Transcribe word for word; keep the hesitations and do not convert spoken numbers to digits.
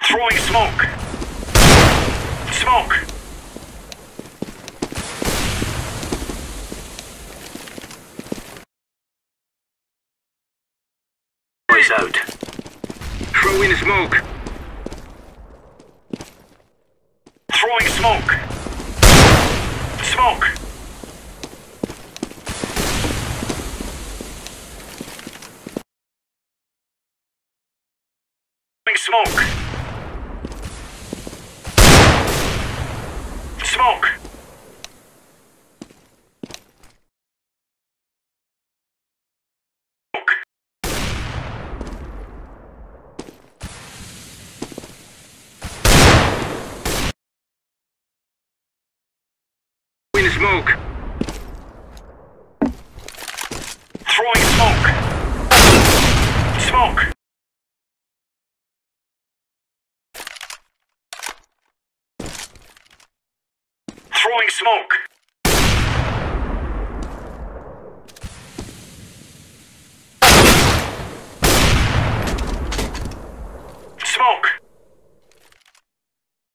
Throwing smoke. Smoke. Boys out. Throwing smoke. Throwing smoke. Smoke. Throwing smoke. Smoke. Smoke. Throwing smoke. Smoke. Throwing smoke.